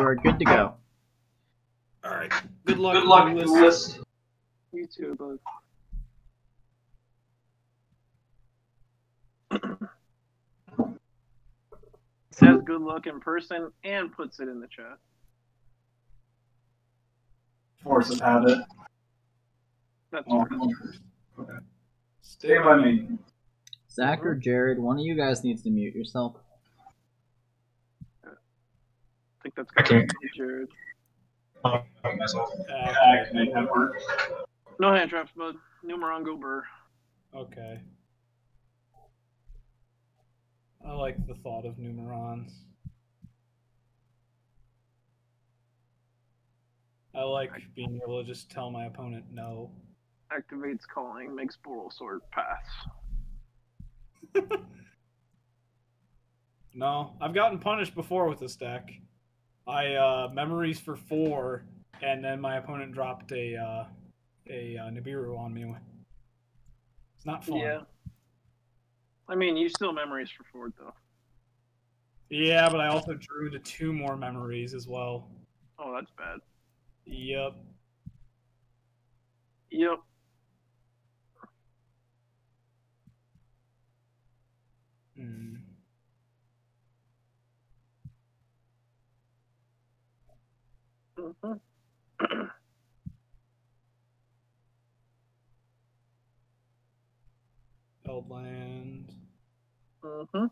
are good to go. Alright. Good luck, Good luck, duelist. duelist. You too, bud. Says good luck in person and puts it in the chat. Force of habit. That's Oh, right. okay. Stay Stay by me. Zach or Jared, one of you guys needs to mute yourself. I think that's going to be Jared. Myself. Activate. That works. No hand traps, bud. Numerongo Burr. Okay. I like the thought of numerons. I like being able to just tell my opponent no. Activates calling, makes Boral Sword pass. No, I've gotten punished before with this deck. I memories for 4, and then my opponent dropped a Nibiru on me. It's not fun. Yeah. I mean, you still memories for Ford, though. Yeah, but I also drew to 2 more memories as well. Oh, that's bad. Yep. Yep. Hmm. Mm-hmm. Eldland. Mm-hmm.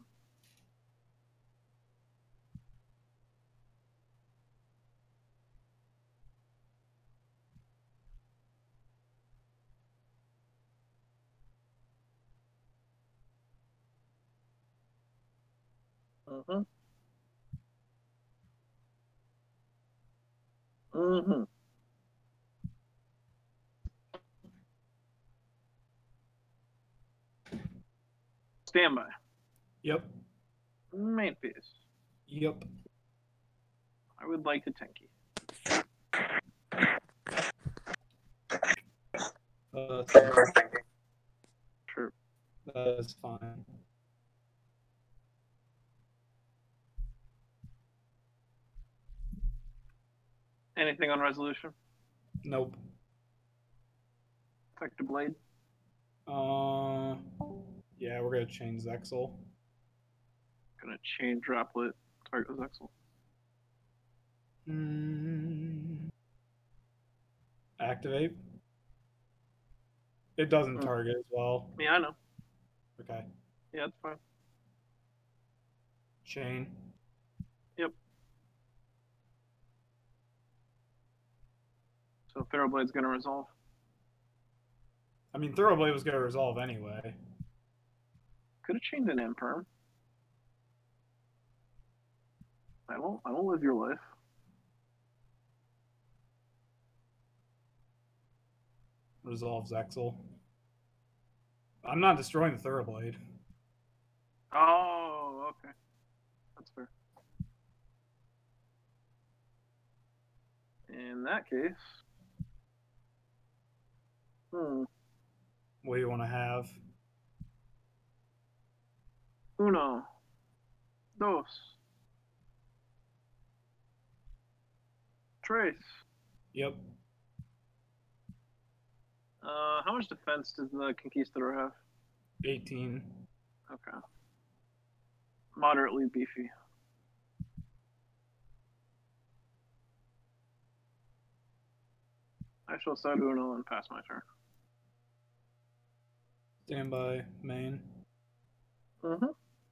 Mm-hmm. Mm-hmm. Standby. Yep. Main piece. Yep. I would like to Tenki. Sure. That is fine. Anything on resolution? Nope. Effective blade? Yeah, we're gonna change Zexal. Gonna chain droplet. Target Zexal. Activate. It doesn't target as well. Yeah, I know. Okay. Yeah, that's fine. Chain. Yep. So Thoroughblade's gonna resolve. I mean, Thoroughblade was gonna resolve anyway. Could have chained an Imperm. I don't live your life. Resolve Zexal. I'm not destroying the Thoroughblade. Oh, okay. That's fair. In that case, What do you want to have? uno, dos, tres. Yep. How much defense does the Conquistador have? 18. Okay. Moderately beefy. I shall set uno and pass my turn. Standby main. Mm-hmm.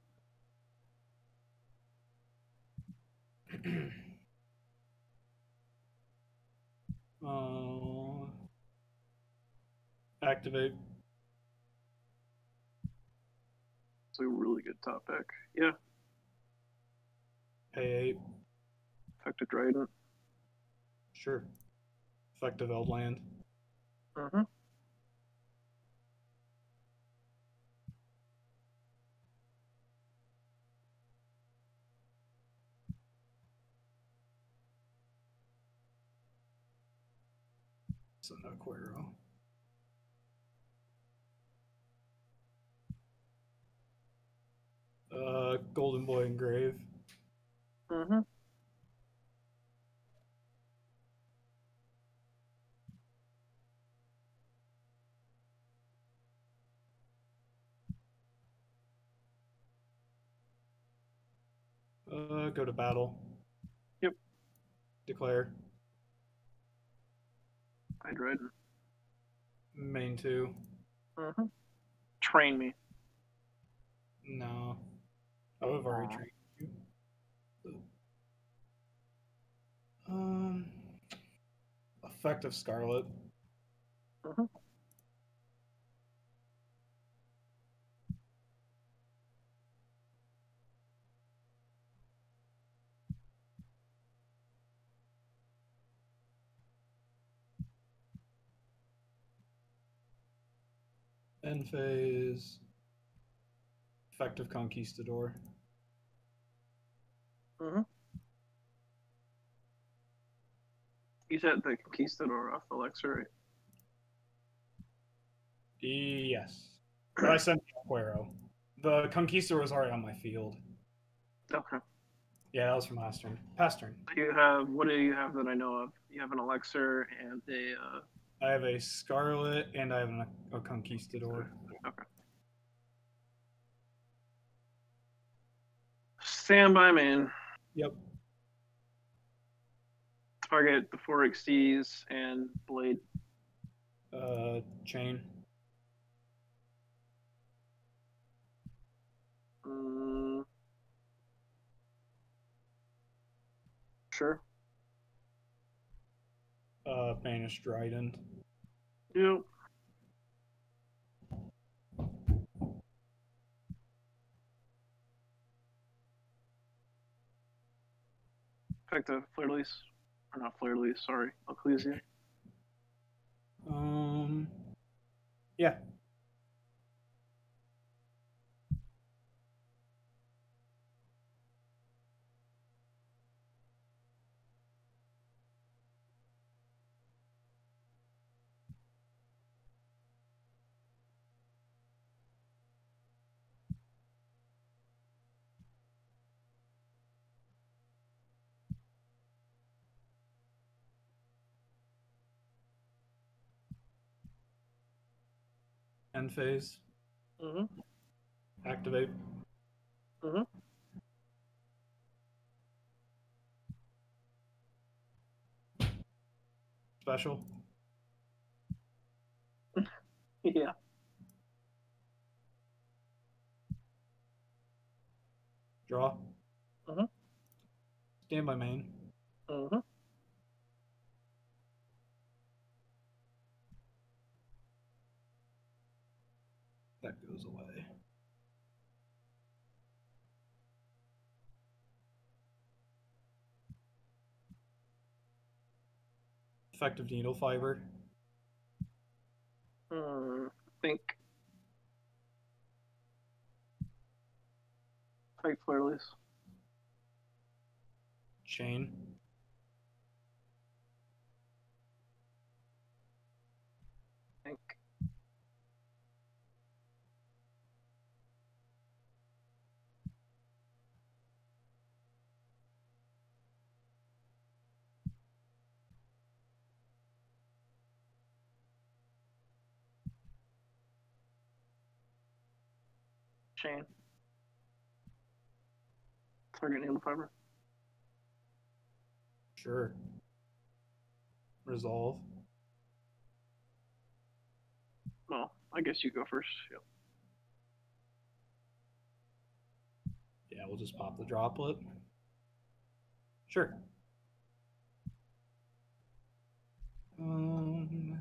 Activate. It's a really good top deck. Yeah. Pay 8. Effective Dryden. Sure. Effective Eldland. Mm-hmm. So no Quero. Golden Boy Engrave. Mm-hmm. Go to battle. Yep. Declare. I dread. Main 2. Mm-hmm. Train me. No. I would have already Aw. trained you. Um, Effect of Scarlet. Mm-hmm. End phase. Effect of Conquistador. Mm-hmm. You said the Conquistador off Alexa, right? Yes. But I sent Aquero. The Conquistador was already on my field. Okay. Yeah, that was from last turn. Past turn. What do you have that I know of? You have an Elixir and a, I have a Scarlet and I have a Conquistador. okay. Stand by, man. Yep. Target the 4XCs and Blade. Chain. Mm, sure. Banish Dryden. Yep. Effective Flare Release. Or not Flare Release, sorry. Ecclesia. Yeah. End phase. Mm-hmm. Activate. Mm-hmm. Special. Yeah. Draw. Mm-hmm. Stand by main. Mm-hmm. That goes away. Effective Needle Fiber. Think. Fake Flare Release. Chain. Think. Chain. Target Needle Fiber. Sure. Resolve. Well, I guess you go first. Yep. Yeah, we'll just pop the droplet. Sure. Hmm.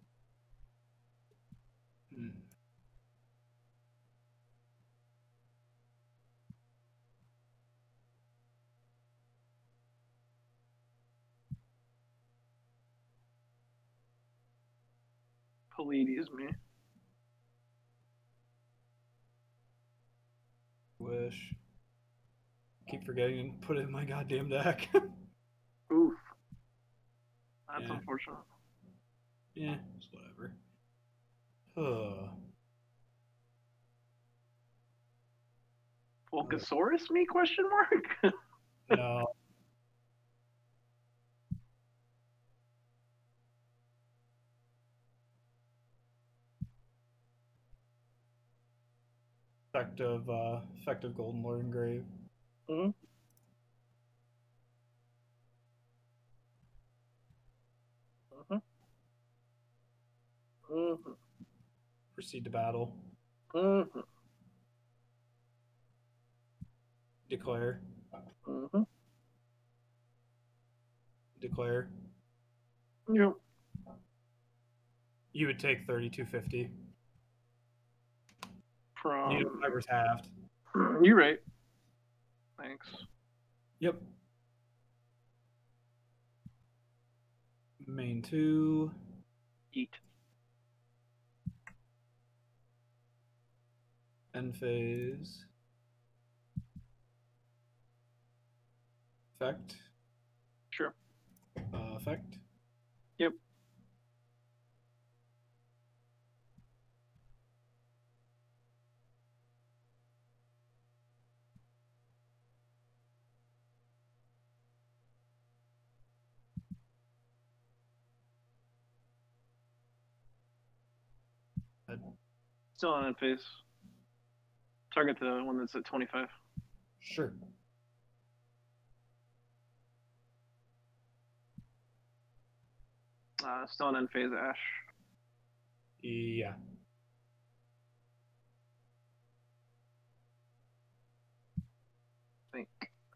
Pleiades me. Wish. Keep forgetting to put it in my goddamn deck. Oof. That's Yeah. unfortunate. Yeah, it's whatever. Huh. Volcasaurus me? Question mark. No. Effective Golden Lord Engrave. Mm-hmm. Mm-hmm. Proceed to battle. Mm-hmm. Declare. Mm-hmm. Declare. Yep. You would take 3250. Needle From fiber's halved. you right. Thanks. Yep. Main 2. Eat. End phase. Effect. Sure. Effect. Yep. Still on end phase. Target the one that's at 25. Sure. Still on end phase, Ash. Yeah. Think.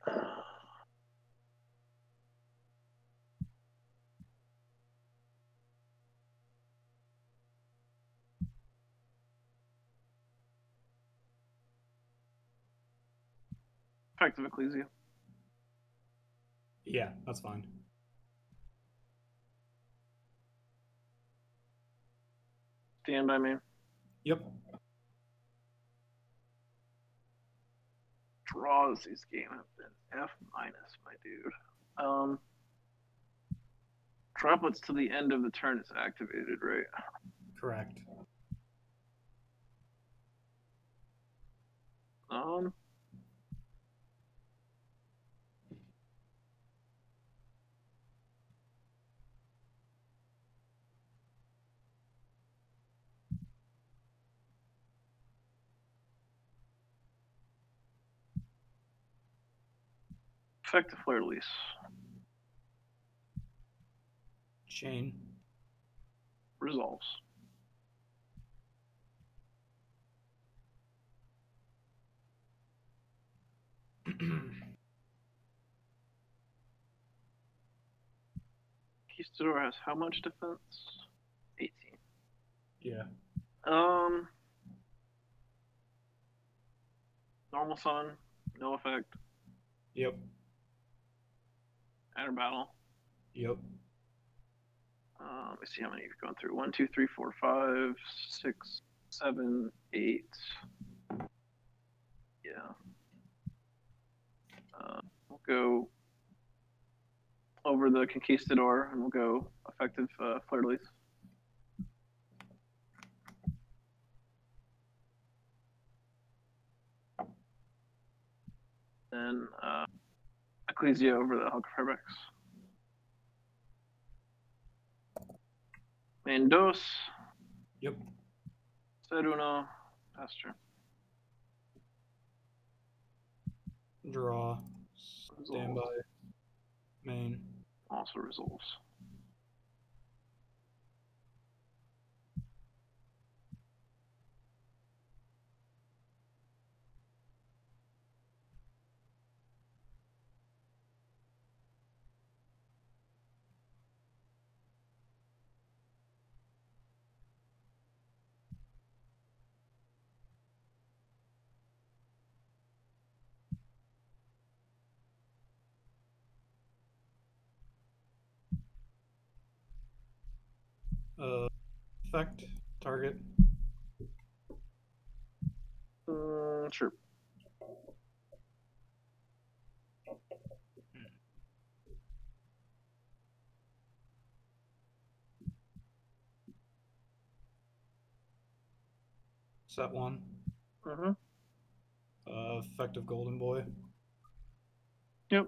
Effective Ecclesia. Yeah, that's fine. Stand by me. Yep. Draws these game have been F minus, my dude. Droplets to the end of the turn is activated, right? Correct. Effective flare release. Chain. Resolves. Keystador has how much defense? 18. Yeah. Normal summon, no effect. Yep. Enter battle. Yep. Let me see how many you've gone through. 1, 2, 3, 4, 5, 6, 7, 8. Yeah. We'll go over the Conquistador and we'll go effective flare release. Then Ecclesia over the Hulk of Herbex. Mendos. Yep. Seruno. Pastor. Draw. Stand by. Resolves. Main. Also resolves. Effect. Target. Sure. Set 1. Mm-hmm. Effective Golden Boy. Yep.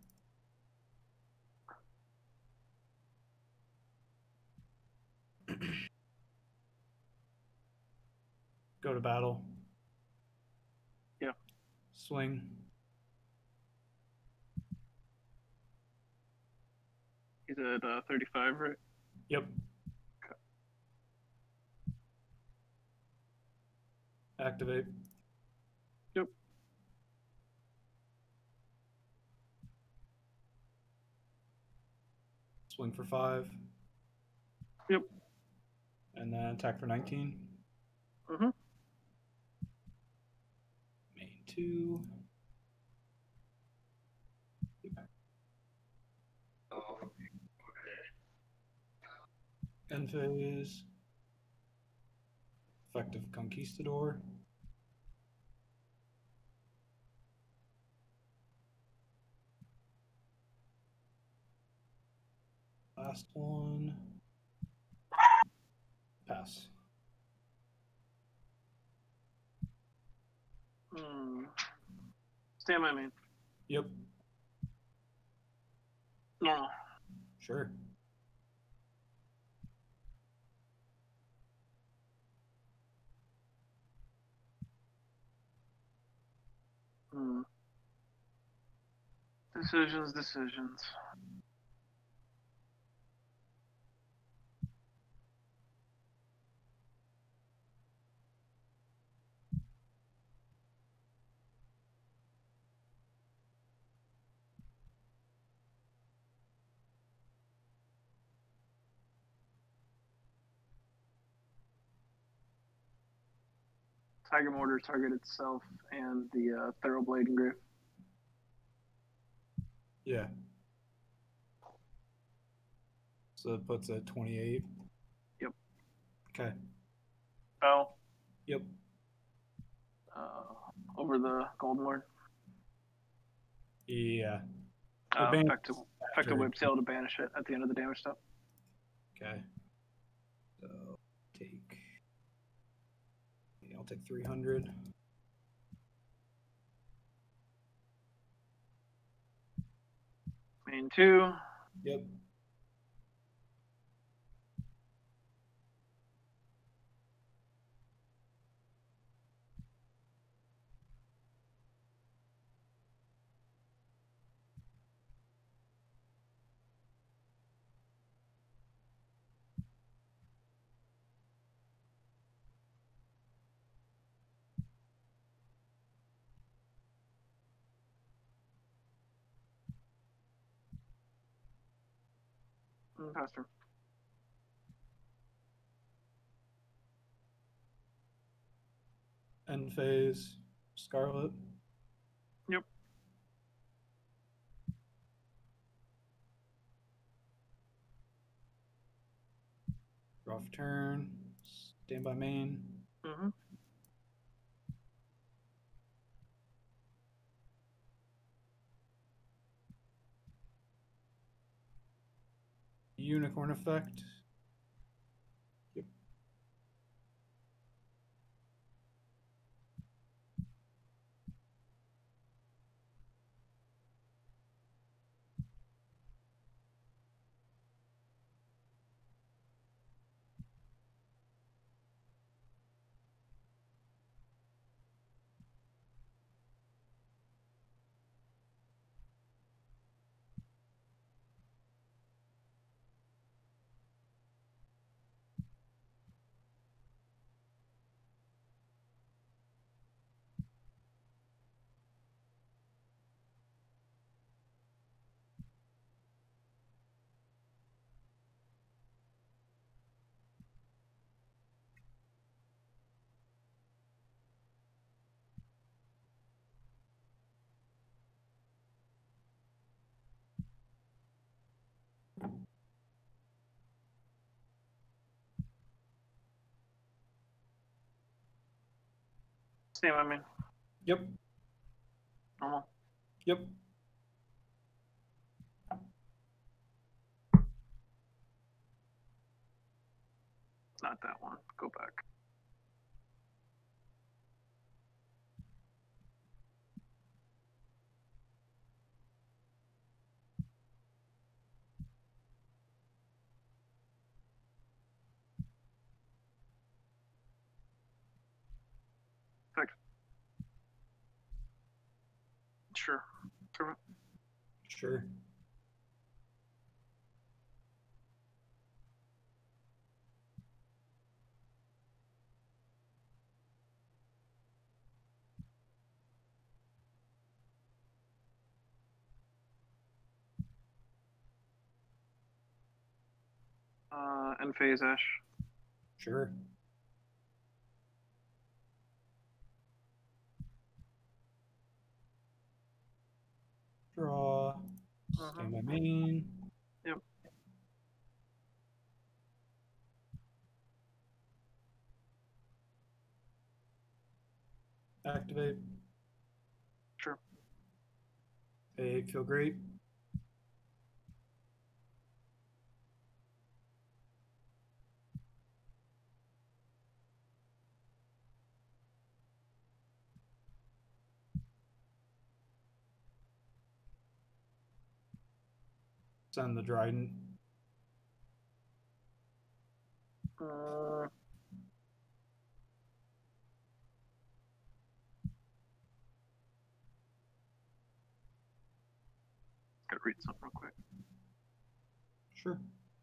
Go to battle. Yeah. Swing. He's at 35, right? Yep. Activate. Yep. Swing for 5. Yep. And then attack for 19. Mm-hmm. Main 2. End phase. Effective Conquistador. Last one. Pass. Stand by me. Yep. Normal. Sure. Decisions. Tiger Mortar target itself and the Thoroughblade Engrave. Yeah. So it puts at 28. Yep. Okay. Bell. Yep. Over the Golden Lord. Yeah. Effective whip tail to banish it at the end of the damage step. Okay. So I'll take 300. Main 2. Yep. Faster. End phase. Scarlet. Yep. Draw for turn. Stand by main. Mm-hmm. Unicorn effect. Yep. Stand by me. Yep. Normal. Yep. Not that one. Go back. Sure. Sure. End phase Ash. Sure. Draw. Stand by main. Yep. Activate. Sure. Hey, feel great. Send the Dryden. Gotta read something real quick. Sure.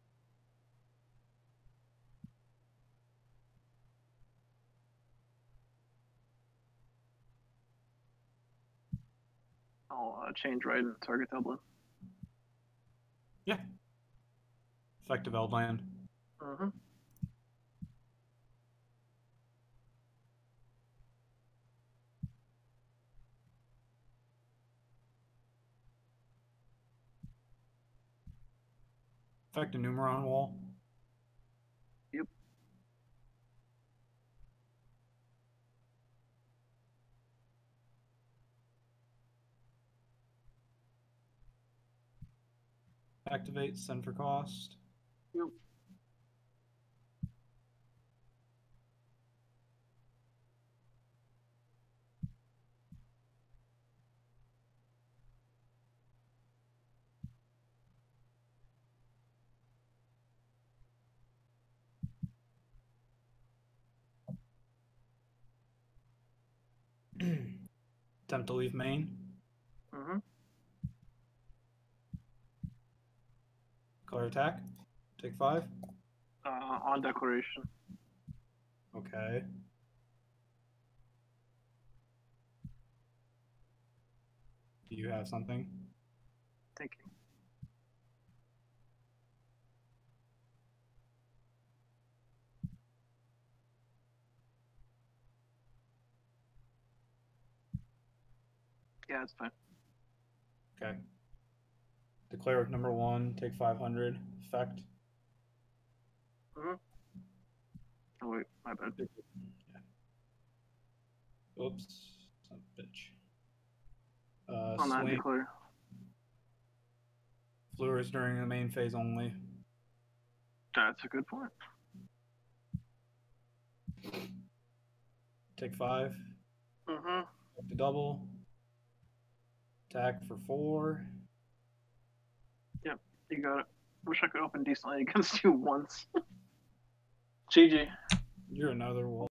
I'll change right and target Dublin. Yeah. Effective Eldland. Mm-hmm. Effective Numeron wall. Yep. Activate, send for cost. Yep. Attempt to leave main. Mm-hmm. Color attack. Take 5. On declaration. Okay. Do you have something? Thank you. Yeah, it's fine. Okay. Declare with number 1, take 500. Effect. Mm-hmm. Oh wait, my bad. Oops. Son of a bitch. On that Swing. declare. Lures during the main phase only. That's a good point. Take 5. Mm-hmm. Up to double. Attack for 4. Yep, you got it. Wish I could open decently against you once. GG. You're another wolf.